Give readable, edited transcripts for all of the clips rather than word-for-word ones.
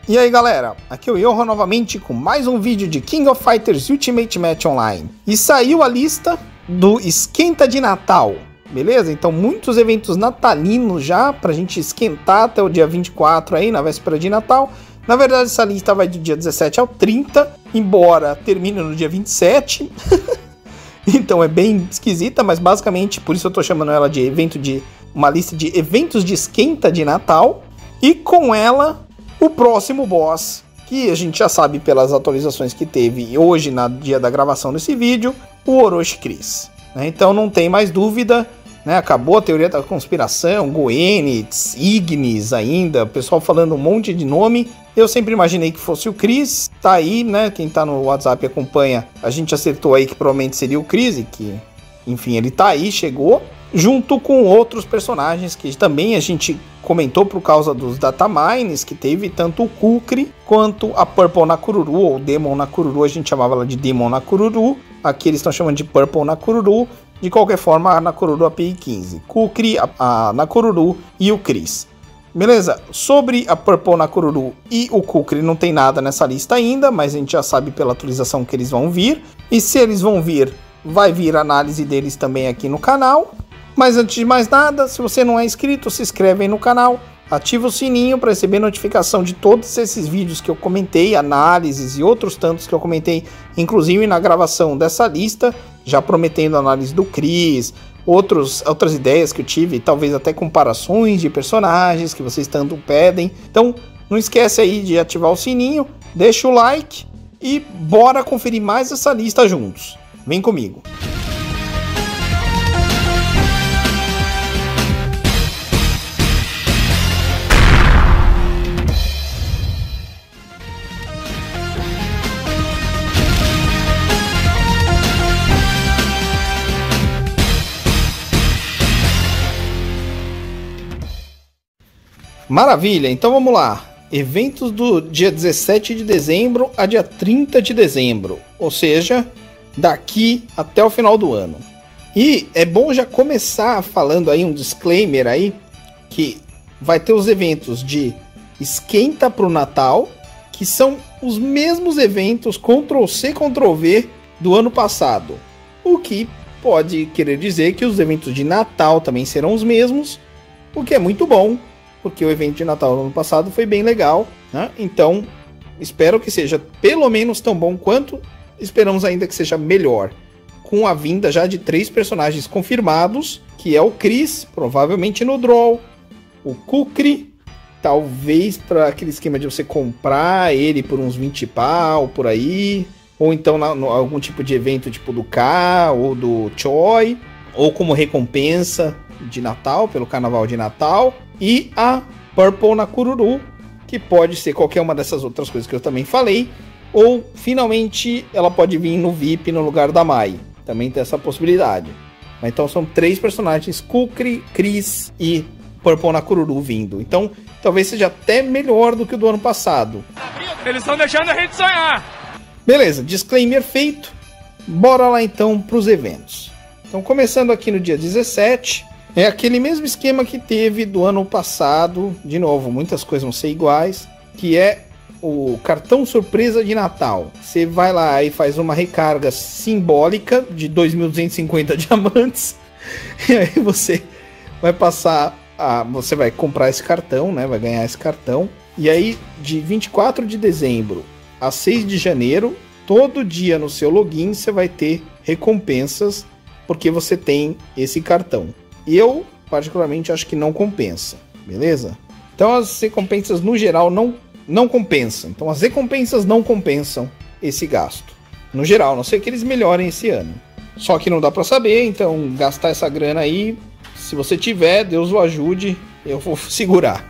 E aí galera, aqui é o Yoho novamente com mais um vídeo de King of Fighters Ultimate Match Online. E saiu a lista do Esquenta de Natal, beleza? Então muitos eventos natalinos já, pra gente esquentar até o dia 24 aí, na véspera de Natal. Na verdade essa lista vai do dia 17 ao 30, embora termine no dia 27. Então é bem esquisita, mas basicamente por isso eu tô chamando ela de uma lista de eventos de esquenta de Natal. E com ela, o próximo boss, que a gente já sabe pelas atualizações que teve hoje, no dia da gravação desse vídeo, o Orochi Chris. Então não tem mais dúvida, né? Acabou a teoria da conspiração, Goenitz, Ignis ainda, o pessoal falando um monte de nome. Eu sempre imaginei que fosse o Chris, tá aí, né? Quem tá no WhatsApp acompanha, a gente acertou aí que provavelmente seria o Chris, e que, enfim, ele tá aí, chegou, junto com outros personagens que também a gente comentou por causa dos datamines que teve, tanto o Kukri quanto a Purple Nakururu, ou Demon Nakururu, a gente chamava ela de Demon Nakururu, aqui eles estão chamando de Purple Nakururu, de qualquer forma a Nakururu API 15, Kukri, a Nakururu e o Chris. Beleza? Sobre a Purple Nakururu e o Kukri não tem nada nessa lista ainda, mas a gente já sabe pela atualização que eles vão vir, e se eles vão vir, vai vir a análise deles também aqui no canal. Mas antes de mais nada, se você não é inscrito, se inscreve aí no canal, ativa o sininho para receber notificação de todos esses vídeos que eu comentei, análises e outros tantos que eu comentei, inclusive na gravação dessa lista, já prometendo a análise do Chris, outras ideias que eu tive, talvez até comparações de personagens que vocês tanto pedem. Então não esquece aí de ativar o sininho, deixa o like e bora conferir mais essa lista juntos. Vem comigo! Maravilha, então vamos lá. Eventos do dia 17 de dezembro a dia 30 de dezembro, ou seja, daqui até o final do ano. E é bom já começar falando aí um disclaimer aí, que vai ter os eventos de esquenta para o Natal, que são os mesmos eventos Ctrl+C, Ctrl+V do ano passado. O que pode querer dizer que os eventos de Natal também serão os mesmos, o que é muito bom, porque o evento de Natal no ano passado foi bem legal, né? Então, espero que seja pelo menos tão bom quanto, esperamos ainda que seja melhor. Com a vinda já de 3 personagens confirmados, que é o Chris, provavelmente no Draw, o Kukri, talvez para aquele esquema de você comprar ele por uns 20 pau, por aí, ou então algum tipo de evento tipo do K ou do Choi, ou como recompensa de Natal, pelo Carnaval de Natal. E a Purple Nakururu, que pode ser qualquer uma dessas outras coisas que eu também falei, ou finalmente ela pode vir no VIP no lugar da Mai, também tem essa possibilidade. Então são 3 personagens, Kukri, Chris e Purple Nakururu vindo, então talvez seja até melhor do que o do ano passado. Eles estão deixando a gente sonhar. Beleza, disclaimer feito, bora lá então para os eventos. Então começando aqui no dia 17, é aquele mesmo esquema que teve do ano passado, de novo, muitas coisas vão ser iguais, que é o cartão surpresa de Natal. Você vai lá e faz uma recarga simbólica de 2.250 diamantes, e aí você vai você vai comprar esse cartão, né? Vai ganhar esse cartão, e aí de 24 de dezembro a 6 de janeiro, todo dia no seu login você vai ter recompensas, porque você tem esse cartão. Eu, particularmente, acho que não compensa, beleza? Então as recompensas, no geral, não compensam. Então as recompensas não compensam esse gasto. No geral, a não ser que eles melhorem esse ano. Só que não dá pra saber, então gastar essa grana aí, se você tiver, Deus o ajude, eu vou segurar.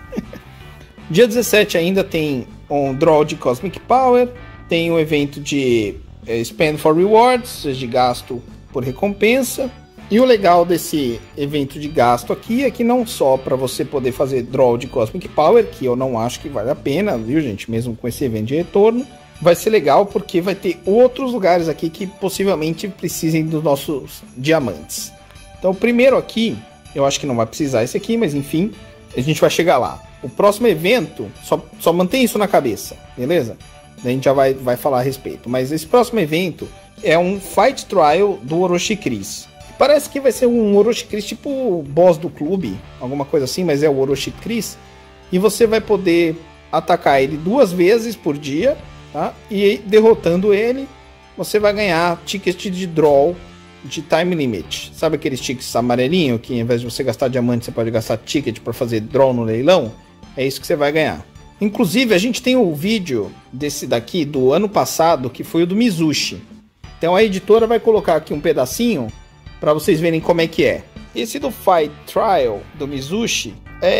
Dia 17 ainda tem um draw de Cosmic Power, tem um evento de Spend for Rewards, de gasto por recompensa. E o legal desse evento de gasto aqui é que não só para você poder fazer draw de Cosmic Power, que eu não acho que vale a pena, viu gente, mesmo com esse evento de retorno, vai ser legal porque vai ter outros lugares aqui que possivelmente precisem dos nossos diamantes. Então o primeiro aqui, eu acho que não vai precisar esse aqui, mas enfim, a gente vai chegar lá. O próximo evento, só mantém isso na cabeça, beleza? A gente já vai falar a respeito. Mas esse próximo evento é um Fight Trial do Orochi Chris. Parece que vai ser um Orochi Chris tipo boss do clube, alguma coisa assim, mas é o Orochi Chris. E você vai poder atacar ele 2 vezes por dia, tá? E derrotando ele, você vai ganhar ticket de draw de time limit. Sabe aqueles tickets amarelinho que ao invés de você gastar diamante, você pode gastar ticket para fazer draw no leilão? É isso que você vai ganhar. Inclusive, a gente tem um vídeo desse daqui do ano passado, que foi o do Mizushi. Então a editora vai colocar aqui um pedacinho para vocês verem como é que é. Esse do Fight Trial do Mizushi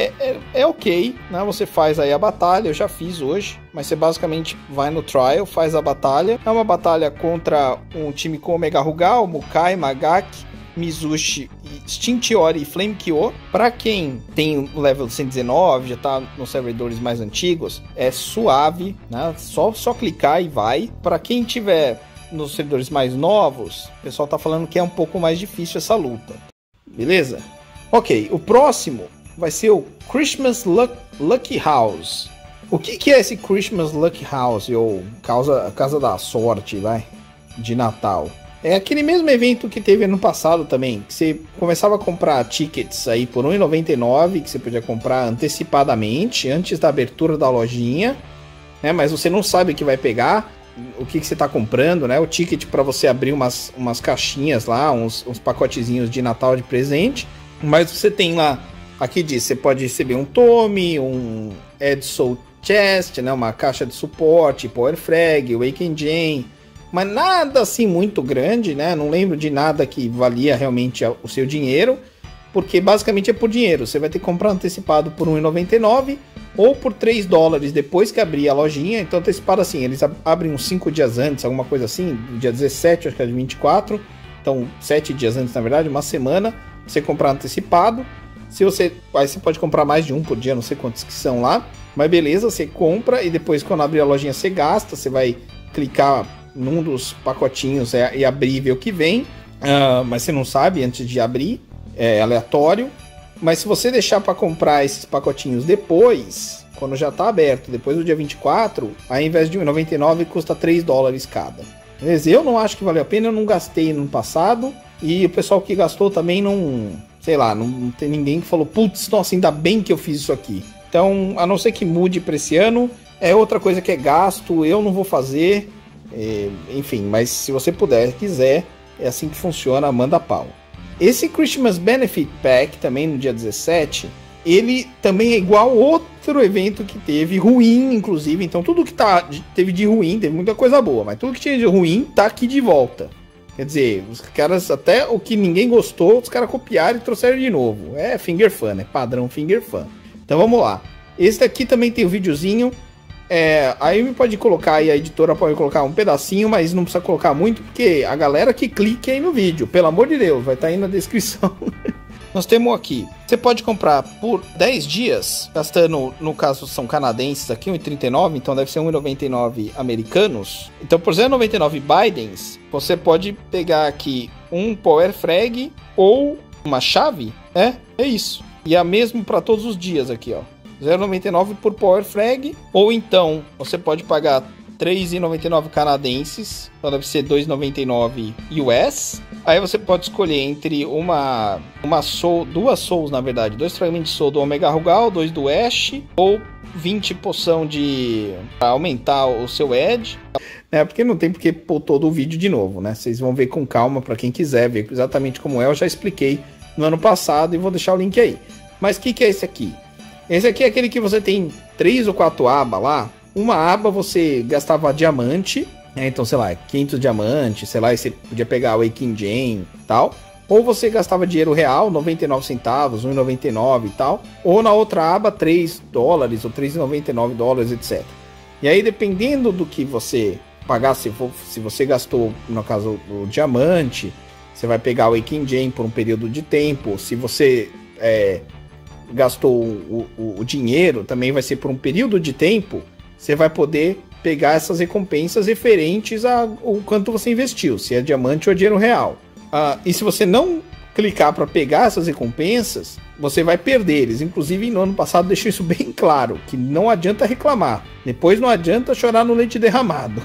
é ok, né? Você faz aí a batalha, eu já fiz hoje, mas você basicamente vai no Trial, faz a batalha. É uma batalha contra um time com Omega Rugal, Mukai, Magaki, Mizushi, Stintiori e Flame Kyo. Para quem tem o level 119, já tá nos servidores mais antigos, é suave, né? Só clicar e vai. Para quem tiver nos servidores mais novos, o pessoal tá falando que é um pouco mais difícil essa luta. Beleza? Ok, o próximo vai ser o Christmas Lucky House. O que é esse Christmas Lucky House, ou Casa da Sorte, vai? De Natal. É aquele mesmo evento que teve ano passado também, que você começava a comprar tickets aí por R$1,99, que você podia comprar antecipadamente, antes da abertura da lojinha, né? Mas você não sabe o que vai pegar, o que você está comprando, né? O ticket para você abrir umas caixinhas lá, uns pacotezinhos de Natal de presente. Mas você tem lá, aqui diz, você pode receber um Tome, um Edsel Chest, né? Uma caixa de suporte, Power Frag, Wake Engine, mas nada assim muito grande, né? Não lembro de nada que valia realmente o seu dinheiro, porque basicamente é por dinheiro. Você vai ter que comprar antecipado por R$1,99 ou por $3 depois que abrir a lojinha. Então antecipado assim, eles abrem uns 5 dias antes, alguma coisa assim, dia 17, acho que é de 24. Então 7 dias antes, na verdade, uma semana, você comprar antecipado. Aí você pode comprar mais de um por dia, não sei quantos que são lá. Mas beleza, você compra e depois quando abrir a lojinha você gasta, você vai clicar num dos pacotinhos e abrir e ver o que vem, mas você não sabe antes de abrir, é aleatório. Mas se você deixar para comprar esses pacotinhos depois, quando já está aberto, depois do dia 24, ao invés de R$1,99 custa $3 cada. Beleza? Eu não acho que valeu a pena, eu não gastei no passado, e o pessoal que gastou também não, sei lá, não tem ninguém que falou, putz, nossa, ainda bem que eu fiz isso aqui. Então, a não ser que mude para esse ano, é outra coisa que é gasto, eu não vou fazer. Enfim, mas se você puder, quiser, é assim que funciona, manda pau. Esse Christmas Benefit Pack, também no dia 17, ele também é igual outro evento que teve, ruim inclusive, então tudo que teve de ruim, teve muita coisa boa, mas tudo que tinha de ruim tá aqui de volta. Quer dizer, os caras, até o que ninguém gostou, os caras copiaram e trouxeram de novo. É finger fun, é padrão finger fun. Então vamos lá. Esse daqui também tem um videozinho. Aí pode colocar aí, a editora pode colocar um pedacinho, mas não precisa colocar muito, porque a galera que clique aí no vídeo, pelo amor de Deus, vai estar aí na descrição. Nós temos aqui, você pode comprar por 10 dias, gastando, no caso são canadenses aqui, R$1,39, então deve ser R$1,99 americanos. Então por R$0,99 Bidens, você pode pegar aqui um Power Frag ou uma chave, é isso. E é mesmo para todos os dias aqui, ó. R$0,99 por Power Frag, ou então você pode pagar R$3,99 canadenses, então deve ser R$2,99 US. Aí você pode escolher entre duas souls, na verdade, 2 fragmentos de soul do Omega Rugal, 2 do Ash, ou 20 poção pra aumentar o seu Edge. Porque não tem porque pôr todo o vídeo de novo, né? Vocês vão ver com calma para quem quiser ver exatamente como é. Eu já expliquei no ano passado e vou deixar o link aí. Mas o que é esse aqui? Esse aqui é aquele que você tem 3 ou 4 abas lá. Uma aba você gastava diamante, né? Então, sei lá, 500 diamantes, sei lá, e você podia pegar o Wake Engine e tal. Ou você gastava dinheiro real, 99 centavos, 1,99 e tal. Ou na outra aba, $3 ou $3,99, etc. E aí, dependendo do que você pagar, se você gastou, no caso, o diamante, você vai pegar o Wake Engine por um período de tempo. Se você gastou o dinheiro, também vai ser por um período de tempo, você vai poder pegar essas recompensas referentes ao quanto você investiu, se é diamante ou dinheiro real. E se você não clicar para pegar essas recompensas, você vai perder. Eles, inclusive, no ano passado deixou isso bem claro, que não adianta reclamar. Depois não adianta chorar no leite derramado.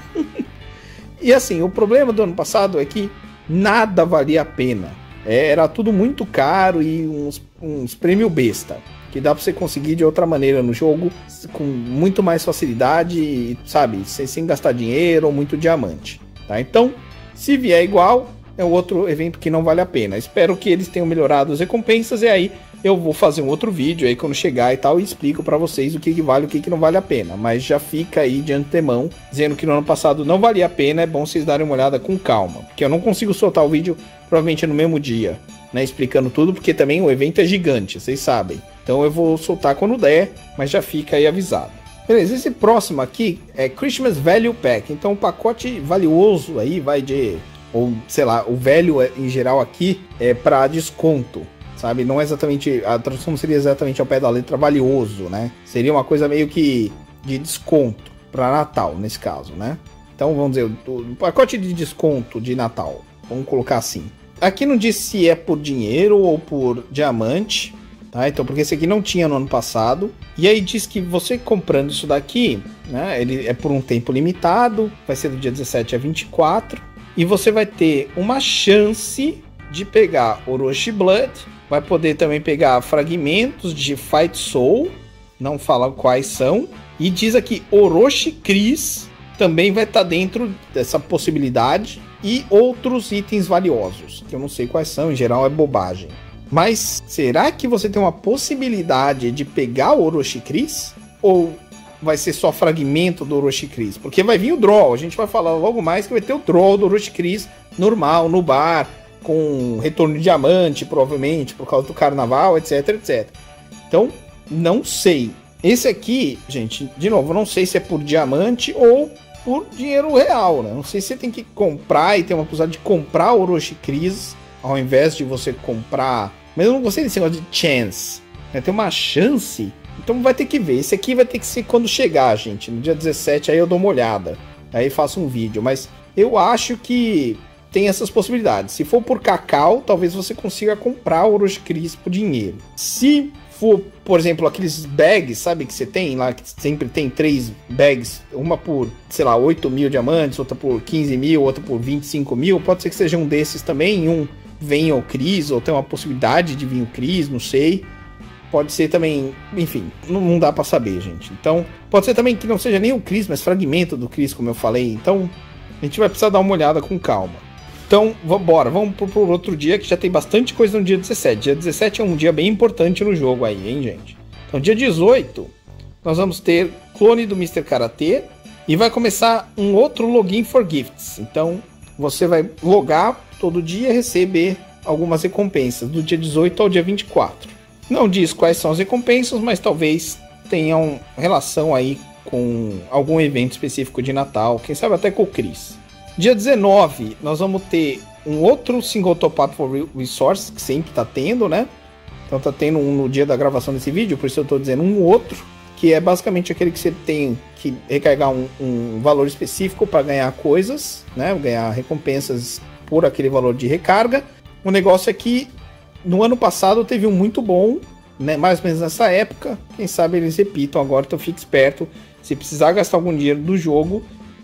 E assim, o problema do ano passado é que nada valia a pena. Era tudo muito caro e uns prêmio besta, que dá pra você conseguir de outra maneira no jogo, com muito mais facilidade, sabe? Sem gastar dinheiro ou muito diamante, tá? Então, se vier igual, é outro evento que não vale a pena. Espero que eles tenham melhorado as recompensas e aí eu vou fazer um outro vídeo aí quando chegar e tal e explico pra vocês o que vale e o que não vale a pena. Mas já fica aí de antemão dizendo que no ano passado não valia a pena, é bom vocês darem uma olhada com calma, porque eu não consigo soltar o vídeo provavelmente no mesmo dia, né, explicando tudo, porque também o evento é gigante, vocês sabem. Então eu vou soltar quando der, mas já fica aí avisado. Beleza, esse próximo aqui é Christmas Value Pack. Então o pacote valioso aí vai de, ou sei lá, o velho em geral aqui é para desconto, sabe? Não é exatamente, a tradução não seria exatamente ao pé da letra valioso, né? Seria uma coisa meio que de desconto para Natal, nesse caso, né? Então vamos dizer, o pacote de desconto de Natal, vamos colocar assim. Aqui não diz se é por dinheiro ou por diamante, tá? Então, porque esse aqui não tinha no ano passado. E aí diz que você comprando isso daqui, né? Ele é por um tempo limitado, vai ser do dia 17 a 24. E você vai ter uma chance de pegar Orochi Blood. Vai poder também pegar fragmentos de Fight Soul, não fala quais são. E diz aqui Orochi Chris também vai estar dentro dessa possibilidade. E outros itens valiosos, que eu não sei quais são, em geral é bobagem. Mas será que você tem uma possibilidade de pegar o Orochi Chris? Ou vai ser só fragmento do Orochi Chris? Porque vai vir o draw, a gente vai falar logo mais que vai ter o draw do Orochi Chris normal, no bar, com retorno de diamante, provavelmente, por causa do carnaval, etc, etc. Então, não sei. Esse aqui, gente, de novo, eu não sei se é por diamante ou por dinheiro real, né? Não sei se você tem que comprar e ter uma possibilidade de comprar o Orochi Chris ao invés de você comprar. Mas eu não gostei desse negócio de chance, né? Tem uma chance, então vai ter que ver. Esse aqui vai ter que ser quando chegar, gente. No dia 17 aí eu dou uma olhada, aí faço um vídeo. Mas eu acho que tem essas possibilidades. Se for por cacau, talvez você consiga comprar o Orochi Chris por dinheiro. Se for, por exemplo, aqueles bags, sabe, que você tem lá, que sempre tem 3 bags, uma por, sei lá, 8 mil diamantes, outra por 15 mil, outra por 25 mil, pode ser que seja um desses também, um venha o Chris, ou tem uma possibilidade de vir o Chris, não sei, pode ser também, enfim, não dá pra saber, gente. Então, pode ser também que não seja nem o Chris, mas fragmento do Chris, como eu falei, então a gente vai precisar dar uma olhada com calma. Então, vamos pro outro dia, que já tem bastante coisa no dia 17. Dia 17 é um dia bem importante no jogo aí, hein, gente? Então, dia 18, nós vamos ter clone do Mr. Karate e vai começar um outro login for gifts. Então, você vai logar todo dia e receber algumas recompensas, do dia 18 ao dia 24. Não diz quais são as recompensas, mas talvez tenham relação aí com algum evento específico de Natal, quem sabe até com o Chris. Dia 19, nós vamos ter um outro single top-up for resources, que sempre tá tendo, né? Então tá tendo um no dia da gravação desse vídeo, por isso eu tô dizendo um outro, que é basicamente aquele que você tem que recarregar um valor específico para ganhar coisas, né? Ganhar recompensas por aquele valor de recarga. O negócio é que no ano passado teve um muito bom, né? Mais ou menos nessa época. Quem sabe eles repitam agora, então fique esperto. Se precisar gastar algum dinheiro do jogo,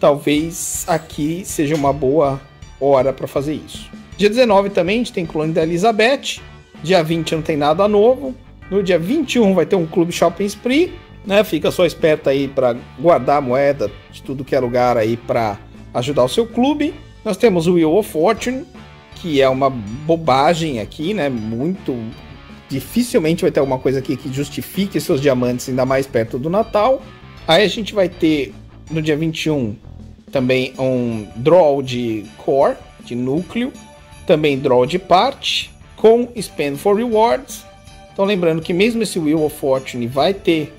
talvez aqui seja uma boa hora para fazer isso. Dia 19 também a gente tem clone da Elizabeth. Dia 20 não tem nada novo. No dia 21 vai ter um Clube Shopping Spree, né? Fica só esperto aí para guardar a moeda de tudo que é lugar aí para ajudar o seu clube. Nós temos o Wheel of Fortune, que é uma bobagem aqui, né? Muito dificilmente vai ter alguma coisa aqui que justifique seus diamantes, ainda mais perto do Natal. Aí a gente vai ter no dia 21 também um draw de core, de núcleo, também draw de parte, com spend for rewards. Então lembrando que mesmo esse Wheel of Fortune vai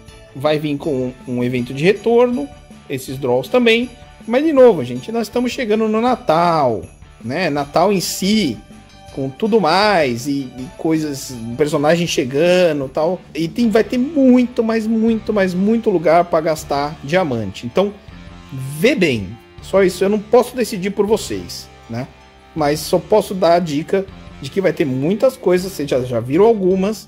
vir com um evento de retorno, esses draws também. Mas de novo, gente, nós estamos chegando no Natal, né? Natal em si, com tudo mais, e coisas, personagens chegando e tal. E vai ter muito lugar para gastar diamante. Então, vê bem. Só isso, eu não posso decidir por vocês, né? Mas só posso dar a dica de que vai ter muitas coisas, vocês já viram algumas,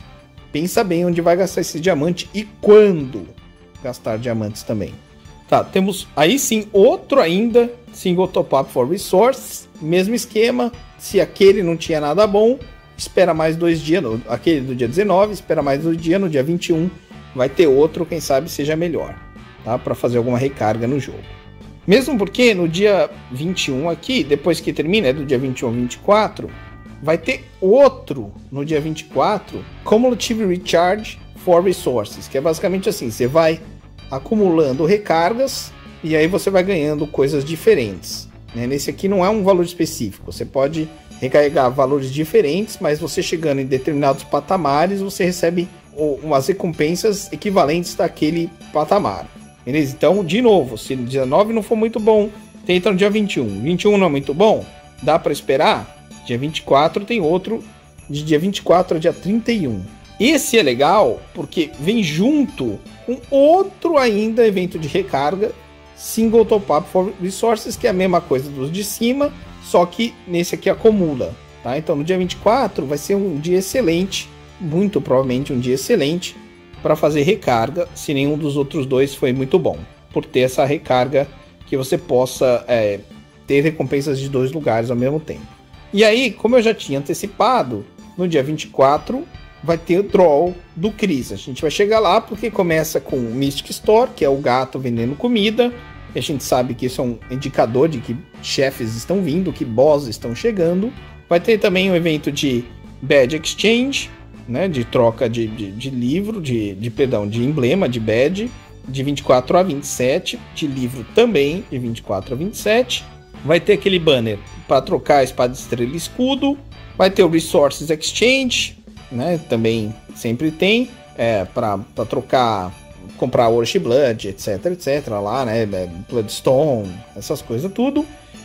pensa bem onde vai gastar esse diamante e quando gastar diamantes também. Tá, temos aí sim outro ainda, Single Top Up for Resources, mesmo esquema, se aquele não tinha nada bom, espera mais 2 dias, aquele do dia 19, espera mais 2 dias, no dia 21 vai ter outro, quem sabe seja melhor, tá, para fazer alguma recarga no jogo. Mesmo porque no dia 21 aqui, depois que termina, do dia 21 ao 24, vai ter outro no dia 24, Cumulative Recharge for Resources, que é basicamente assim, você vai acumulando recargas e aí você vai ganhando coisas diferentes, né? Nesse aqui não é um valor específico, você pode recarregar valores diferentes, mas você chegando em determinados patamares, você recebe umas recompensas equivalentes daquele patamar, beleza? Então, de novo, se no dia 19 não for muito bom, tenta no dia 21. 21 não é muito bom, dá para esperar. Dia 24 tem outro, de dia 24 a dia 31. Esse é legal porque vem junto com outro ainda evento de recarga, Single Top Up for Resources, que é a mesma coisa dos de cima, só que nesse aqui acumula, tá? Então no dia 24 vai ser um dia excelente, muito provavelmente um dia excelente para fazer recarga, se nenhum dos outros dois foi muito bom, por ter essa recarga que você possa ter recompensas de 2 lugares ao mesmo tempo. E aí, como eu já tinha antecipado, no dia 24 vai ter o draw do Chris. A gente vai chegar lá porque começa com o Mystic Store, que é o gato vendendo comida. E a gente sabe que isso é um indicador de que chefes estão vindo, que bosses estão chegando. Vai ter também um evento de Badge Exchange, né, de troca de livro, de emblema, de badge, de 24 a 27, de livro também, de 24 a 27. Vai ter aquele banner para trocar a espada, estrela e escudo. Vai ter o Resources Exchange, né? Também sempre tem, para trocar, comprar Worship Blood, etc, lá, né? Bloodstone, essas coisas tudo.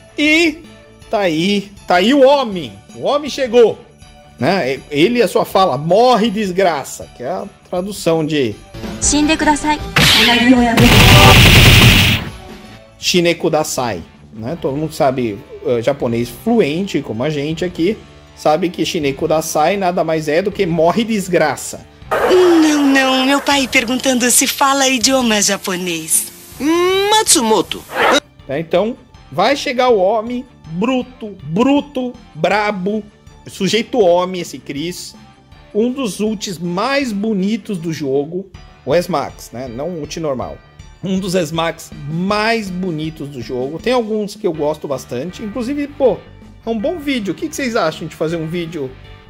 E tá aí o homem chegou, né? Ele e a sua fala, morre desgraça, que é a tradução de Shinde Kudasai, né? Todo mundo sabe japonês fluente, como a gente aqui, sabe que Shinde Kudasai nada mais é do que morre desgraça. Não, meu pai perguntando se fala idioma japonês. Matsumoto. Então, vai chegar o homem bruto, brabo, sujeito homem, esse Chris, um dos ultis mais bonitos do jogo, o S-Max, né? Não o ult normal. Um dos S-Max mais bonitos do jogo. Tem alguns que eu gosto bastante. Inclusive, pô, é um bom vídeo. O que vocês acham de fazer um vídeo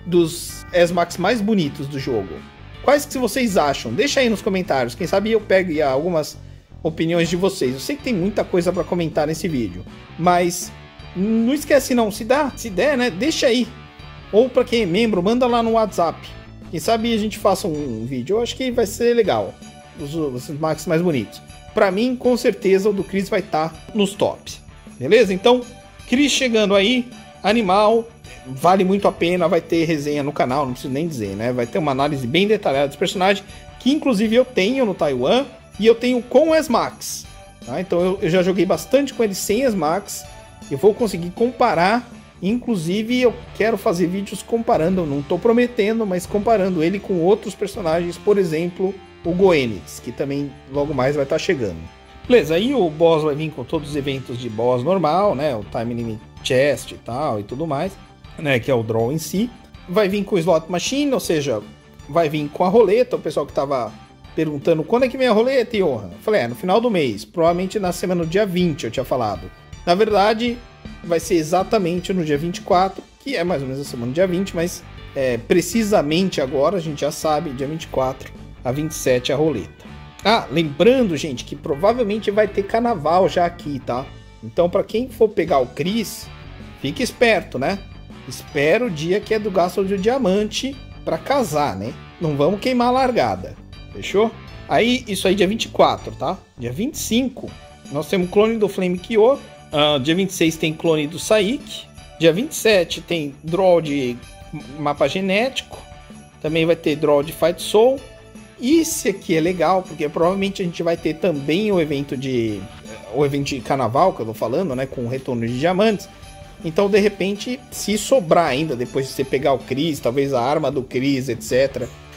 dos S-Max mais bonitos do jogo? Quais que vocês acham? Deixa aí nos comentários. Quem sabe eu pego algumas opiniões de vocês. Eu sei que tem muita coisa para comentar nesse vídeo. Mas não esquece não. Se der, né? Deixa aí. Ou para quem é membro, manda lá no WhatsApp. Quem sabe a gente faça um vídeo. Eu acho que vai ser legal. Os S-Max mais bonitos. Pra mim, com certeza, o do Chris vai estar nos tops. Beleza? Então, Chris chegando aí, animal, vale muito a pena, vai ter resenha no canal, não preciso nem dizer, né? Vai ter uma análise bem detalhada dos personagens, que inclusive eu tenho no Taiwan, e eu tenho com o S-Max. Tá? Então eu já joguei bastante com ele sem S-Max, eu vou conseguir comparar, inclusive eu quero fazer vídeos comparando, não tô prometendo, mas comparando ele com outros personagens, por exemplo, o Goenitz, que também logo mais vai estar chegando. Beleza, aí o boss vai vir com todos os eventos de boss normal, né? O Time Limit Chest e tal e tudo mais, né? Que é o draw em si. Vai vir com o Slot Machine, ou seja, vai vir com a roleta. O pessoal que tava perguntando quando é que vem a roleta, Johan? Eu falei, no final do mês, provavelmente na semana do dia 20, eu tinha falado. Na verdade, vai ser exatamente no dia 24, que é mais ou menos a semana do dia 20, mas precisamente agora, a gente já sabe, dia 24 a 27 a roleta. Lembrando, gente, que provavelmente vai ter carnaval já aqui, tá? Então, para quem for pegar o Chris, fique esperto, né? Espera o dia que é do gasto de diamante para casar, né? Não vamos queimar a largada, fechou? Aí, isso aí dia 24, tá? Dia 25, nós temos clone do Flame Kyo. Dia 26 tem clone do Saik. Dia 27 tem draw de mapa genético. Também vai ter draw de Fight Soul. Esse aqui é legal, porque provavelmente a gente vai ter também o evento de carnaval, que eu tô falando, né? Com o retorno de diamantes. Então, de repente, se sobrar ainda, depois de você pegar o Chris, talvez a arma do Chris, etc.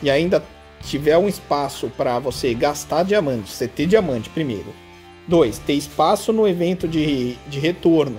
e ainda tiver um espaço para você gastar diamante, você ter diamante primeiro. 2, ter espaço no evento de retorno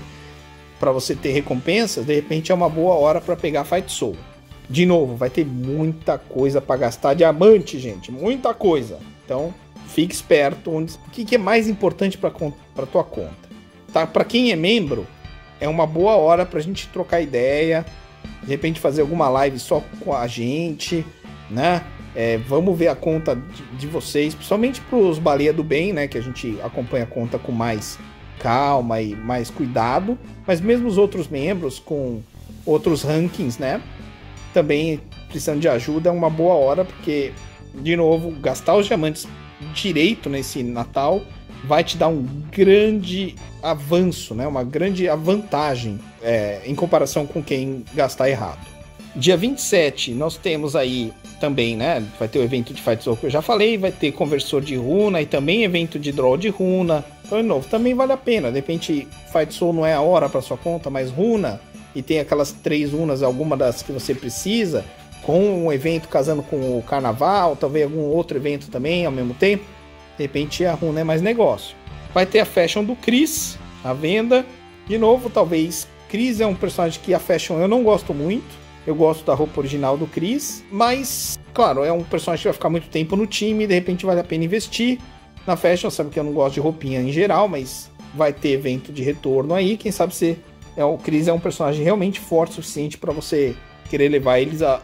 para você ter recompensas, de repente é uma boa hora para pegar Fight Soul. De novo, vai ter muita coisa para gastar diamante, gente, muita coisa. Então, fique esperto. O que é mais importante para tua conta? Tá? Para quem é membro, é uma boa hora para a gente trocar ideia, de repente fazer alguma live só com a gente, né? Vamos ver a conta de vocês, principalmente para os baleia do bem, né? Que a gente acompanha a conta com mais calma e mais cuidado, mas mesmo os outros membros com outros rankings, né? Também precisando de ajuda, é uma boa hora, porque, de novo, gastar os diamantes direito nesse Natal vai te dar um grande avanço, né? Uma grande vantagem em comparação com quem gastar errado. Dia 27, nós temos aí também, né? Vai ter o evento de Fight Soul que eu já falei, vai ter conversor de runa e também evento de draw de runa. Então, de novo, também vale a pena. De repente, Fight Soul não é a hora para sua conta, mas runa, e tem aquelas 3 runas, alguma das que você precisa, com um evento casando com o carnaval, talvez algum outro evento também ao mesmo tempo. De repente, a runa é mais negócio. Vai ter a Fashion do Chris, à venda. De novo, talvez, Chris é um personagem que a Fashion eu não gosto muito. Eu gosto da roupa original do Chris, mas, claro, é um personagem que vai ficar muito tempo no time, de repente vale a pena investir. Na Fashion, sabe que eu não gosto de roupinha em geral, mas vai ter evento de retorno aí, quem sabe se o Chris é um personagem realmente forte o suficiente para você querer levar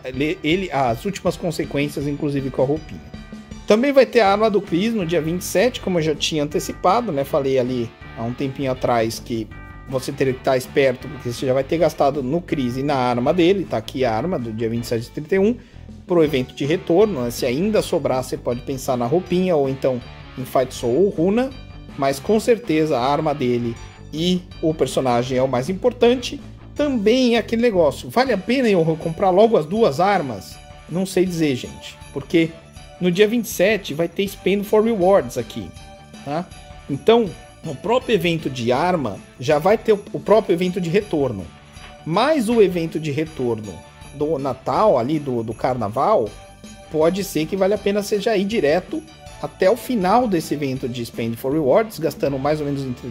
ele às últimas consequências, inclusive com a roupinha. Também vai ter a arma do Chris no dia 27, como eu já tinha antecipado, né? Falei ali há um tempinho atrás que você teria que estar esperto, porque você já vai ter gastado no Chris e na arma dele, tá aqui a arma do dia 27 de 31, pro evento de retorno, né? Se ainda sobrar, você pode pensar na roupinha, ou então em Fight Soul ou runa, mas com certeza a arma dele e o personagem é o mais importante. Também é aquele negócio, vale a pena eu comprar logo as 2 armas? Não sei dizer, gente, porque no dia 27 vai ter Spend for Rewards aqui, tá? Então, no próprio evento de arma, já vai ter o próprio evento de retorno. Mas o evento de retorno do Natal, ali do Carnaval, pode ser que vale a pena você já ir direto até o final desse evento de Spend for Rewards, gastando mais ou menos entre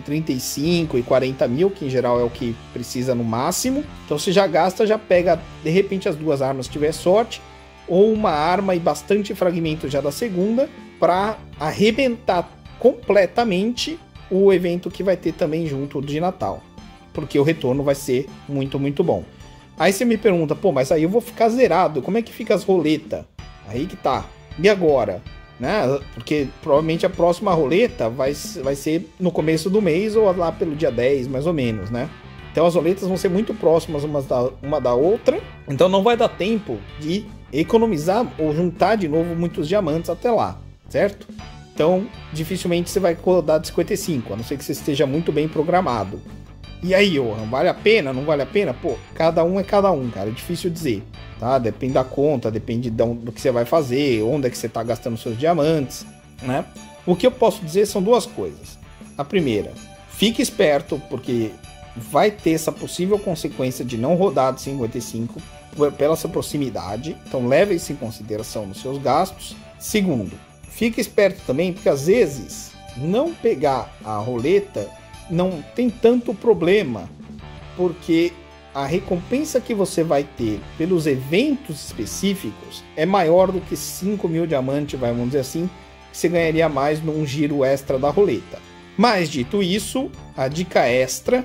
35 e 40 mil, que em geral é o que precisa no máximo. Então você já gasta, já pega de repente as 2 armas se tiver sorte, ou uma arma e bastante fragmento já da segunda, para arrebentar completamente o evento que vai ter também junto de Natal, porque o retorno vai ser muito, muito bom. Aí você me pergunta, pô, mas aí eu vou ficar zerado, como é que fica as roletas? Aí que tá, e agora? Né? Porque provavelmente a próxima roleta vai ser no começo do mês ou lá pelo dia 10, mais ou menos, né? Então as roletas vão ser muito próximas uma da outra, então não vai dar tempo de economizar ou juntar de novo muitos diamantes até lá, certo? Então dificilmente você vai rodar de 55, a não ser que você esteja muito bem programado. E aí, Johan, vale a pena? Não vale a pena? Pô, cada um é cada um, cara, é difícil dizer, tá? Depende da conta, depende do que você vai fazer, onde é que você tá gastando seus diamantes, né? O que eu posso dizer são 2 coisas. A primeira, fique esperto, porque vai ter essa possível consequência de não rodar de 55 pela essa proximidade, então leve isso em consideração nos seus gastos. Segundo, fique esperto também, porque às vezes não pegar a roleta não tem tanto problema, porque a recompensa que você vai ter pelos eventos específicos é maior do que 5 mil diamantes, vamos dizer assim, que você ganharia mais num giro extra da roleta. Mas dito isso, a dica extra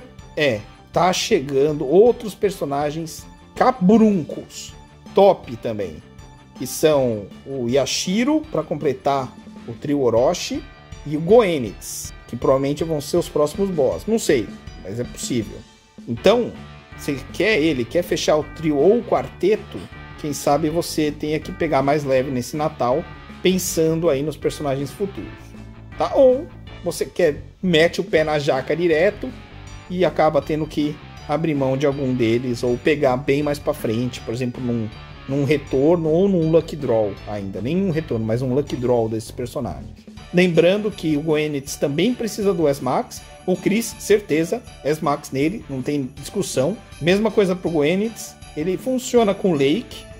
tá chegando outros personagens cabruncos, top também, que são o Yashiro, para completar o trio Orochi, e o Goenitz, que provavelmente vão ser os próximos boss. Não sei, mas é possível. Então, você quer fechar o trio ou o quarteto, quem sabe você tenha que pegar mais leve nesse Natal, pensando aí nos personagens futuros, tá? Ou você mete o pé na jaca direto e acaba tendo que abrir mão de algum deles, ou pegar bem mais pra frente, por exemplo, num retorno ou num Lucky Draw ainda. Nem um retorno, mas um Lucky Draw desses personagens. Lembrando que o Goenitz também precisa do S-Max. O Chris, certeza, S-Max nele, não tem discussão. Mesma coisa pro Goenitz. Ele funciona com Lake,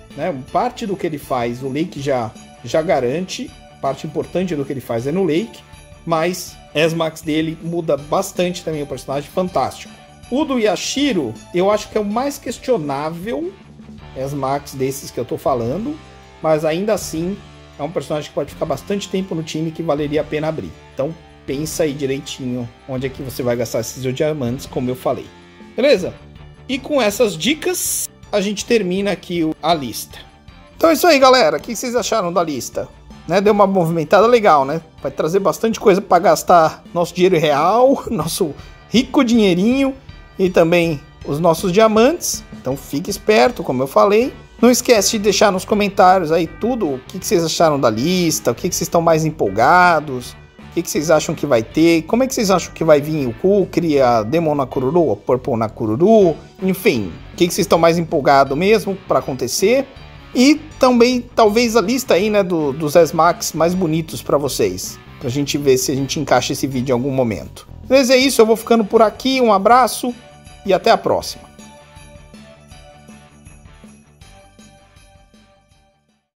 né? Parte do que ele faz, o Lake já garante, parte importante do que ele faz é no Lake, mas S-Max dele muda bastante também o personagem, fantástico. O do Yashiro, eu acho que é o mais questionável S-Max desses que eu tô falando, mas ainda assim é um personagem que pode ficar bastante tempo no time que valeria a pena abrir. Então pensa aí direitinho onde é que você vai gastar esses diamantes, como eu falei. Beleza? E com essas dicas, a gente termina aqui a lista. Então é isso aí, galera. O que vocês acharam da lista? Né? Deu uma movimentada legal, né? Vai trazer bastante coisa para gastar nosso dinheiro real, nosso rico dinheirinho e também os nossos diamantes. Então fique esperto, como eu falei. Não esquece de deixar nos comentários aí tudo o que vocês acharam da lista, o que vocês estão mais empolgados, o que vocês acham que vai ter, como é que vocês acham que vai vir o Kukri, a Demon Nakururu, a Purple Nakururu, enfim, o que vocês estão mais empolgados mesmo para acontecer. E também talvez a lista aí, né, dos S-Max mais bonitos para vocês, pra gente ver se a gente encaixa esse vídeo em algum momento. Beleza, é isso, eu vou ficando por aqui, um abraço e até a próxima.